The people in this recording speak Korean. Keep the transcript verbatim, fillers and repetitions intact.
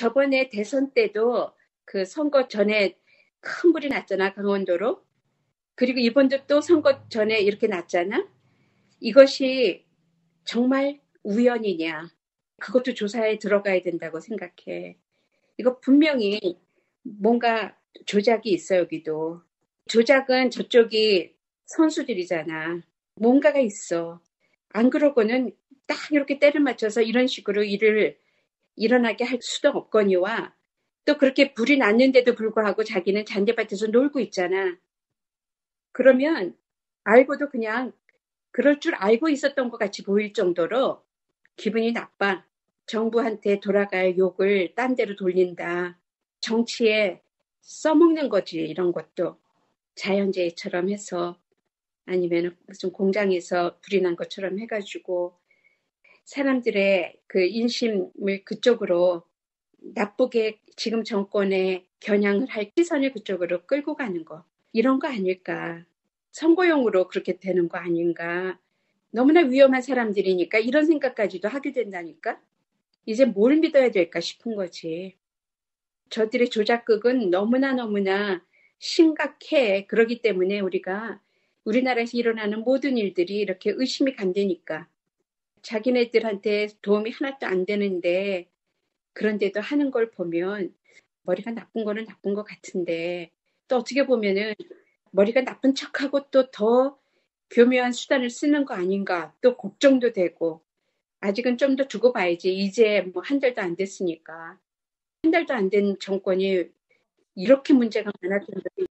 저번에 대선 때도 그 선거 전에 큰 불이 났잖아, 강원도로. 그리고 이번도 또 선거 전에 이렇게 났잖아. 이것이 정말 우연이냐? 그것도 조사에 들어가야 된다고 생각해. 이거 분명히 뭔가 조작이 있어, 여기도. 조작은 저쪽이 선수들이잖아. 뭔가가 있어. 안 그러고는 딱 이렇게 때를 맞춰서 이런 식으로 일을 일어나게 할 수도 없거니와 또 그렇게 불이 났는데도 불구하고 자기는 잔디밭에서 놀고 있잖아. 그러면 알고도 그냥 그럴 줄 알고 있었던 것 같이 보일 정도로 기분이 나빠. 정부한테 돌아갈 욕을 딴 데로 돌린다. 정치에 써먹는 거지, 이런 것도. 자연재해처럼 해서 아니면 무슨 공장에서 불이 난 것처럼 해가지고 사람들의 그 인심을 그쪽으로 나쁘게 지금 정권에 겨냥을 할 시선을 그쪽으로 끌고 가는 거. 이런 거 아닐까. 선거용으로 그렇게 되는 거 아닌가. 너무나 위험한 사람들이니까 이런 생각까지도 하게 된다니까. 이제 뭘 믿어야 될까 싶은 거지. 저들의 조작극은 너무나 너무나 심각해. 그러기 때문에 우리가 우리나라에서 일어나는 모든 일들이 이렇게 의심이 간다니까. 자기네들한테 도움이 하나도 안 되는데 그런데도 하는 걸 보면 머리가 나쁜 거는 나쁜 것 같은데 또 어떻게 보면은 머리가 나쁜 척하고 또 더 교묘한 수단을 쓰는 거 아닌가 또 걱정도 되고 아직은 좀 더 두고 봐야지. 이제 뭐 한 달도 안 됐으니까. 한 달도 안 된 정권이 이렇게 문제가 많았던 적이